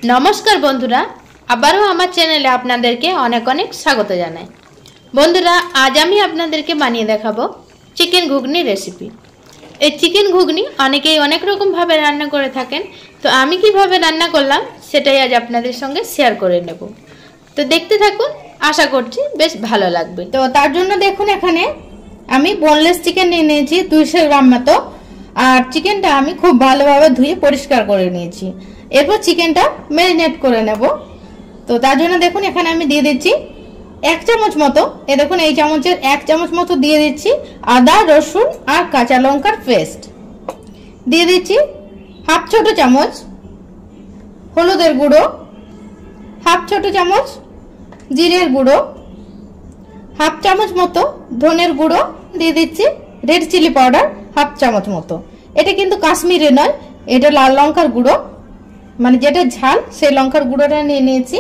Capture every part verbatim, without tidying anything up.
नमस्कार बंधुरा आबारो आमार चैनेले आपनादेरके अनेक अनेक स्वागत जानाई। बंधुरा आज आमी आपनादेरके बानिये देखाबो चिकेन घुगनी रेसिपि। এই চিকেন ঘুগনি অনেকেই অনেক রকম ভাবে রান্না করে থাকেন, তো আমি কিভাবে রান্না করলাম সেটাই আজ আপনাদের সঙ্গে শেয়ার করে নেব। তো দেখতে থাকুন, আশা করছি বেশ ভালো লাগবে। তো তার জন্য দেখুন এখানে আমি বোনলেস চিকেন নিয়ে নিয়েছি দুইশো গ্রাম মতো, আর চিকেনটা আমি খুব ভালোভাবে ধুয়ে পরিষ্কার করে নিয়েছি। এরপর চিকেনটা ম্যারিনেট করে নেব। তো তার জন্য দেখুন এখানে আমি দিয়ে দিচ্ছি এক চামচ মতো, এ দেখুন এই চামচের এক চামচ মতো দিয়ে দিচ্ছি আদা রসুন আর কাঁচা লঙ্কার পেস্ট। দিয়ে দিচ্ছি হাফ ছোট চামচ হলুদের গুঁড়ো, হাফ ছোট চামচ জিরের গুঁড়ো, হাফ চামচ মতো ধনের গুঁড়ো, দিয়ে দিচ্ছি রেড চিলি পাউডার হাফ চামচ মতো। এটা কিন্তু কাশ্মীরি নয়, এটা লাল লঙ্কার গুঁড়ো, মানে যেটা ঝাল সেই লঙ্কার গুঁড়োটা নিয়ে নিয়েছি।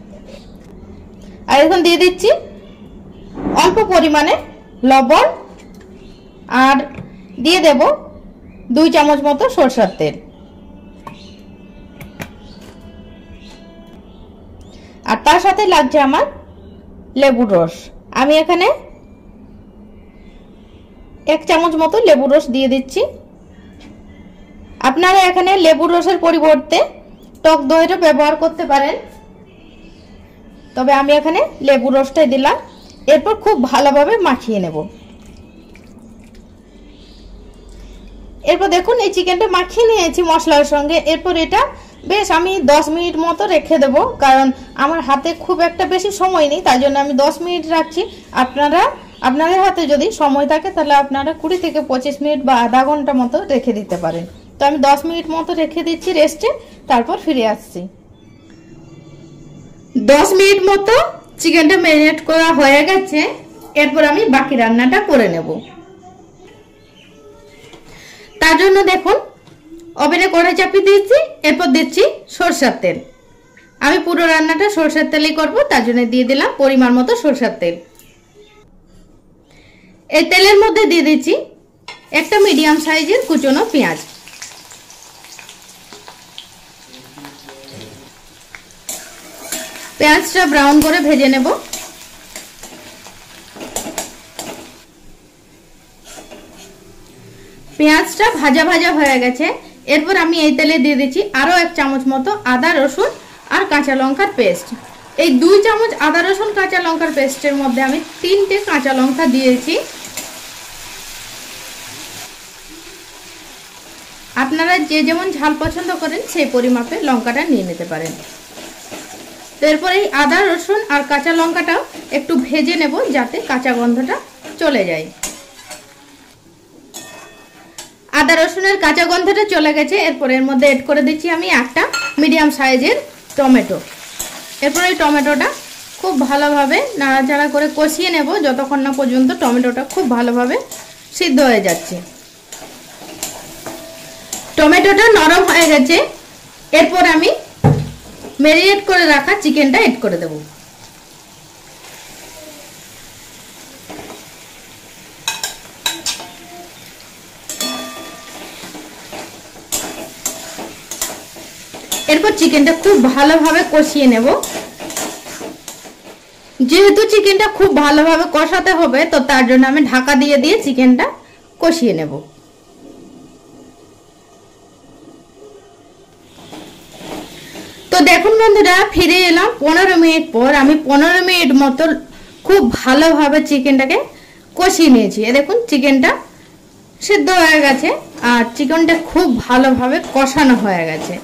আর এখন দিয়ে দিচ্ছি অল্প পরিমাণে লবণ, আর দিয়ে দেব দুই চামচ মতো সরষের তেল। আর তার সাথে লাগছে আমার লেবুর রস। আমি এখানে এক চামচ মতো লেবুর রস দিয়ে দিচ্ছি। আপনারা এখানে লেবুর রসের পরিবর্তে টক দইটা ব্যবহার করতে পারেন, তবে আমি এখানে লেবুর রসটাই দিলাম। এরপর খুব ভালোভাবে মাখিয়ে নেব। এরপর দেখুন এই চিকেনটা মাখিয়ে নিয়েছি মশলার সঙ্গে। এরপর এটা বেশ আমি দশ মিনিট মতো রেখে দেব, কারণ আমার হাতে খুব একটা বেশি সময় নেই, তাই জন্য আমি দশ মিনিট রাখছি। আপনারা আপনাদের হাতে যদি সময় থাকে তাহলে আপনারা কুড়ি থেকে পঁচিশ মিনিট বা আধা ঘন্টা মতো রেখে দিতে পারেন। তো আমি দশ মিনিট মতো রেখে দিচ্ছি রেস্টে, তারপর ফিরে আসছি। দশ মিনিট মতো চিকেনটা ম্যারিনেট করা হয়ে গেছে। এরপর আমি বাকি রান্নাটা করে নেব। তার জন্য দেখুন ওভেনে কড়াই চাপিয়ে দিয়েছি। এরপর দিচ্ছি সরষের তেল। আমি পুরো রান্নাটা সরষের তেলেই করব, তার জন্য দিয়ে দিলাম পরিমাণ মতো সরষের তেল। এই তেলের মধ্যে দিয়ে দিচ্ছি একটা মিডিয়াম সাইজের কুচনো পেঁয়াজ। পেঁয়াজটা ব্রাউন করে ভেজে নেব। পেঁয়াজটা ভাজা ভাজা হয়ে গেছে। এরপর আমি এই তেলে দিয়ে দিচ্ছি আরো এক চামচ মতো আদা রসুন আর কাঁচা লঙ্কার পেস্ট। এই দুই চামচ আদা রসুন কাঁচা লঙ্কার পেস্টের মধ্যে আমি তিনটে কাঁচা লঙ্কা দিয়েছি। আপনারা যে যেমন ঝাল পছন্দ করেন সেই পরিমাপে লঙ্কাটা নিয়ে নিতে পারেন। এরপর এই আদা রসুন আর কাঁচা লঙ্কাটাও একটু ভেজে নেব, যাতে কাঁচা গন্ধটা চলে যায়। আদা রসুনের কাঁচা গন্ধটা চলে গেছে। এরপর এর মধ্যে এড করে দিচ্ছি আমি একটা মিডিয়াম সাইজের টমেটো। এরপর এই টমেটোটা খুব ভালোভাবে নাড়াচাড়া করে কষিয়ে নেব, যতক্ষণ না পর্যন্ত টমেটোটা খুব ভালোভাবে সিদ্ধ হয়ে যাচ্ছে। টমেটোটা নরম হয়ে গেছে। এরপর আমি ম্যারিনেট করে রাখা চিকেনটা এড করে দেব। এরপর চিকেনটা খুব ভালোভাবে কষিয়ে নেব। যেহেতু চিকেনটা খুব ভালোভাবে কষাতে হবে, তো তার জন্য আমি ঢাকা দিয়ে দিয়ে চিকেনটা কষিয়ে নেব। তো দেখুন বন্ধুরা, ফিরে এলাম পনেরো মিনিট পর। আমি পনেরো মিনিট মতো খুব ভালোভাবে চিকেনটাকে কষিয়ে নিয়েছি। এ দেখুন চিকেনটা সিদ্ধ হয়ে গেছে আর চিকেনটা খুব ভালোভাবে কষানো হয়ে গেছে।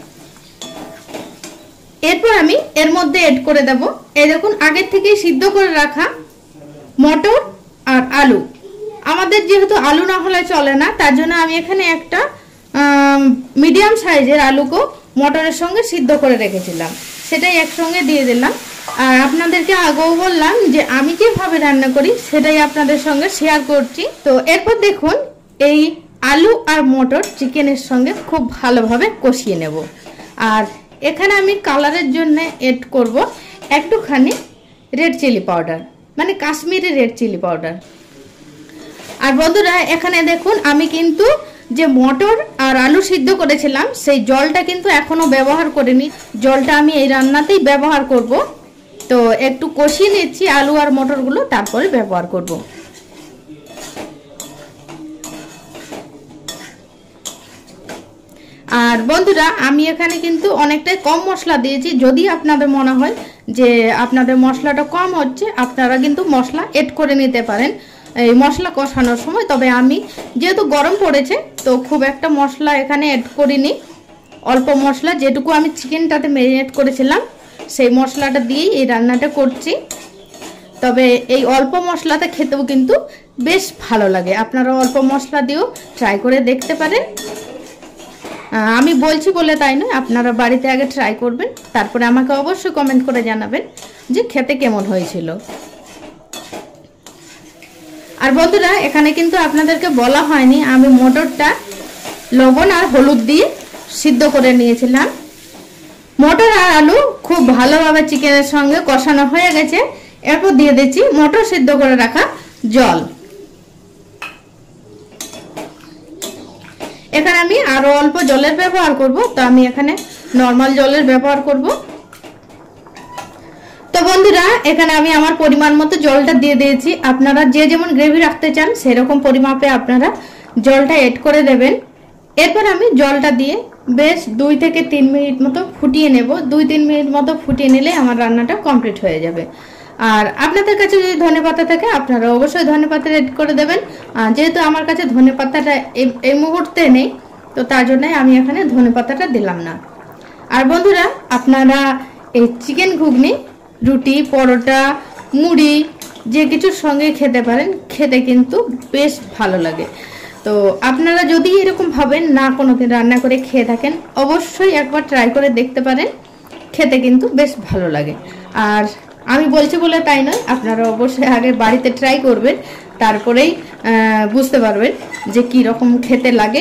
এরপর আমি এর মধ্যে এড করে দেব এই দেখুন আগের থেকেই সিদ্ধ করে রাখা মটর আর আলু। আমাদের যেহেতু আলু না হলে চলে না, তার জন্য আমি এখানে একটা মিডিয়াম সাইজের আলুকে মটরের সঙ্গে সিদ্ধ করে রেখেছিলাম, সেটাই একসঙ্গে দিয়ে দিলাম। আর আপনাদেরকে আগেও বললাম যে আমি যেভাবে রান্না করি সেটাই আপনাদের সঙ্গে শেয়ার করছি। তো এরপর দেখুন এই আলু আর মটর চিকেনের সঙ্গে খুব ভালোভাবে কষিয়ে নেব। আর এখানে আমি কালারের জন্য এড করব একটুখানি রেড চিলি পাউডার, মানে কাশ্মীরি রেড চিলি পাউডার। আর বন্ধুরা এখানে দেখুন আমি কিন্তু যে মটর আর আলু সিদ্ধ করেছিলাম সেই জলটা কিন্তু এখনো ব্যবহার করিনি, জলটা আমি এই রান্নাতেই ব্যবহার করব। তো একটু কষিয়ে নিচ্ছি আলু আর মটরগুলো, তারপরে ব্যবহার করব। আর বন্ধুরা আমি এখানে কিন্তু অনেকটাই কম মশলা দিয়েছি। যদি আপনাদের মনে হয় যে আপনাদের মশলাটা কম হচ্ছে, আপনারা কিন্তু মশলা এড করে নিতে পারেন এই মশলা কষানোর সময়। তবে আমি যেহেতু গরম পড়েছে তো খুব একটা মশলা এখানে এড করিনি, অল্প মশলা যেটুকু আমি চিকেনটাতে ম্যারিনেট করেছিলাম সেই মশলাটা দিয়েই এই রান্নাটা করছি। তবে এই অল্প মশলাতে খেতেও কিন্তু বেশ ভালো লাগে, আপনারা অল্প মশলা দিয়েও ট্রাই করে দেখতে পারেন। আমি বলছি বলে তাই নয়, আপনারা বাড়িতে আগে ট্রাই করবেন, তারপরে আমাকে অবশ্যই কমেন্ট করে জানাবেন যে খেতে কেমন হয়েছিল। আর বন্ধুরা এখানে কিন্তু আপনাদেরকে বলা হয়নি, আমি মটরটা লবণ আর হলুদ দিয়ে সিদ্ধ করে নিয়েছিলাম। মটর আর আলু খুব ভালোভাবে চিকেনের সঙ্গে কষানো হয়ে গেছে, এরপর দিয়ে দিচ্ছি মটর সিদ্ধ করে রাখা জল। এখানে আমি আরো অল্প জলের ব্যবহার করব, তো আমি এখানে নরমাল জলের ব্যবহার করব। তো বন্ধুরা এখানে আমি আমার পরিমাণ মতো জলটা দিয়ে দিয়েছি, আপনারা যে যেমন গ্রেভি রাখতে চান সেরকম পরিমাপে আপনারা জলটা এড করে দেবেন। এরপর আমি জলটা দিয়ে বেশ দুই থেকে তিন মিনিট মতো ফুটিয়ে নেব। দুই তিন মিনিট মতো ফুটিয়ে নিলে আমার রান্নাটা কমপ্লিট হয়ে যাবে। আর আপনাদের কাছে যদি ধনেপাতা থাকে আপনারা অবশ্যই ধনেপাতা এড করে দেবেন। যেহেতু আমার কাছে ধনেপাতাটা এই মুহূর্তে নেই, তো তার জন্য আমি এখানে ধনেপাতাটা দিলাম না। আর বন্ধুরা আপনারা এই চিকেন ঘুগনি রুটি, পরোটা, মুড়ি যে কিছুর সঙ্গে খেতে পারেন, খেতে কিন্তু বেশ ভালো লাগে। তো আপনারা যদি এরকম ভাবেন না কোনোদিন রান্না করে খেয়ে থাকেন, অবশ্যই একবার ট্রাই করে দেখতে পারেন, খেতে কিন্তু বেশ ভালো লাগে। আর আমি বলছি বলে তাই নয়, আপনারা অবশ্যই আগে বাড়িতে ট্রাই করবেন, তারপরেই বুঝতে পারবেন যে কি রকম খেতে লাগে।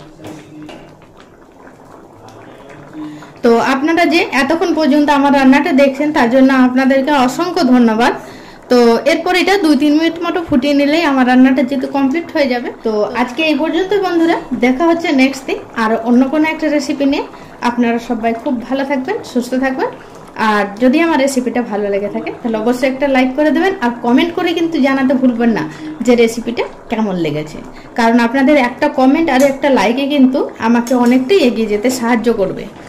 তো আপনারা যে এতক্ষণ পর্যন্ত আমার রান্নাটা দেখছেন তার জন্য আপনাদেরকে অসংখ্য ধন্যবাদ। তো এরপর এটা দুই তিন মিনিট মতো ফুটিয়ে নিলেই আমার রান্নাটা যেহেতু কমপ্লিট হয়ে যাবে। তো আজকে এই পর্যন্ত বন্ধুরা, দেখা হচ্ছে নেক্সট দিন আর অন্য কোনো একটা রেসিপি নিয়ে। আপনারা সবাই খুব ভালো থাকবেন, সুস্থ থাকবেন। আর যদি আমার রেসিপিটা ভালো লেগে থাকে তাহলে অবশ্যই একটা লাইক করে দেবেন, আর কমেন্ট করে কিন্তু জানাতে ভুলবেন না যে রেসিপিটা কেমন লেগেছে। কারণ আপনাদের একটা কমেন্ট আর একটা লাইকে কিন্তু আমাকে অনেকটাই এগিয়ে যেতে সাহায্য করবে।